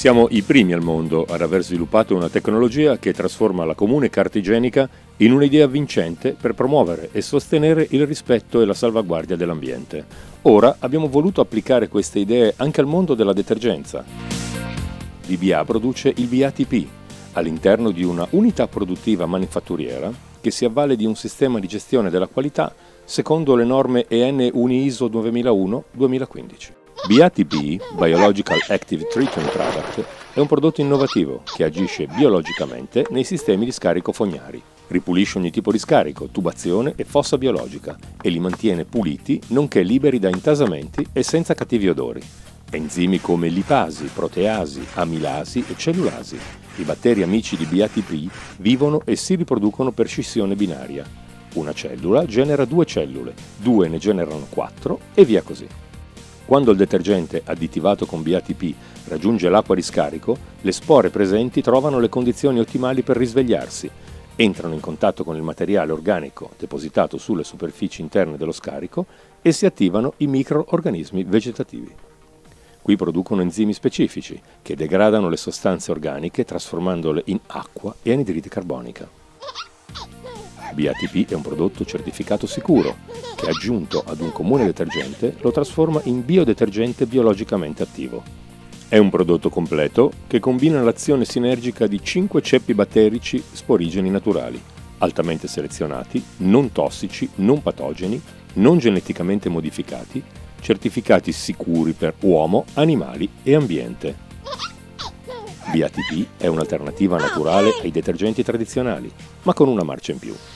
Siamo i primi al mondo ad aver sviluppato una tecnologia che trasforma la comune carta igienica in un'idea vincente per promuovere e sostenere il rispetto e la salvaguardia dell'ambiente. Ora abbiamo voluto applicare queste idee anche al mondo della detergenza. DBA produce il BATP all'interno di una unità produttiva manifatturiera che si avvale di un sistema di gestione della qualità secondo le norme EN UNI-ISO 9001-2015. BATP, Biological Active Treatment Product, è un prodotto innovativo che agisce biologicamente nei sistemi di scarico fognari. Ripulisce ogni tipo di scarico, tubazione e fossa biologica e li mantiene puliti nonché liberi da intasamenti e senza cattivi odori. Enzimi come lipasi, proteasi, amilasi e cellulasi. I batteri amici di BATP vivono e si riproducono per scissione binaria. Una cellula genera due cellule, due ne generano quattro e via così. Quando il detergente additivato con BATP raggiunge l'acqua di scarico, le spore presenti trovano le condizioni ottimali per risvegliarsi, entrano in contatto con il materiale organico depositato sulle superfici interne dello scarico e si attivano i microorganismi vegetativi. Qui producono enzimi specifici che degradano le sostanze organiche trasformandole in acqua e anidride carbonica. BATP è un prodotto certificato sicuro che, aggiunto ad un comune detergente, lo trasforma in biodetergente biologicamente attivo. È un prodotto completo che combina l'azione sinergica di 5 ceppi batterici sporigeni naturali, altamente selezionati, non tossici, non patogeni, non geneticamente modificati, certificati sicuri per uomo, animali e ambiente. BATP è un'alternativa naturale ai detergenti tradizionali, ma con una marcia in più.